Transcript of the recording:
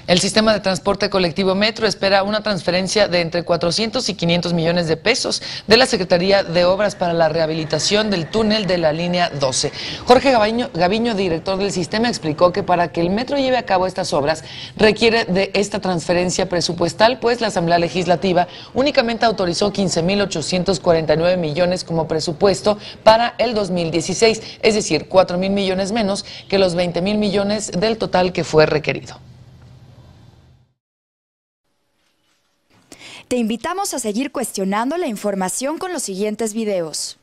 El sistema de transporte colectivo Metro espera una transferencia de entre 400 y 500 millones de pesos de la Secretaría de Obras para la rehabilitación del túnel de la línea 12. Jorge Gaviño, director del sistema, explicó que para que el Metro lleve a cabo estas obras requiere de esta transferencia presupuestal, pues la Asamblea Legislativa únicamente autorizó 15.849 millones como presupuesto para el 2016, es decir, 4.000 millones menos que los 20.000 millones del total que fue requerido. Te invitamos a seguir cuestionando la información con los siguientes videos.